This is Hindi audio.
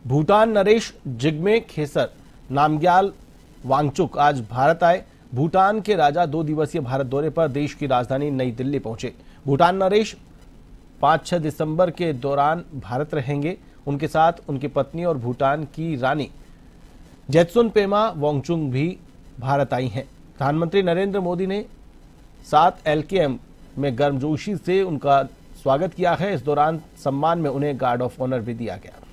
भूटान नरेश जिग्मे खेसर नामग्याल वांगचुक आज भारत आए। भूटान के राजा 2 दिवसीय भारत दौरे पर देश की राजधानी नई दिल्ली पहुंचे। भूटान नरेश 5-6 दिसंबर के दौरान भारत रहेंगे। उनके साथ उनकी पत्नी और भूटान की रानी जेत्सुन पेमा वांगचुक भी भारत आई हैं। प्रधानमंत्री नरेंद्र मोदी ने 7 LKM में गर्मजोशी से उनका स्वागत किया है। इस दौरान सम्मान में उन्हें गार्ड ऑफ ऑनर भी दिया गया।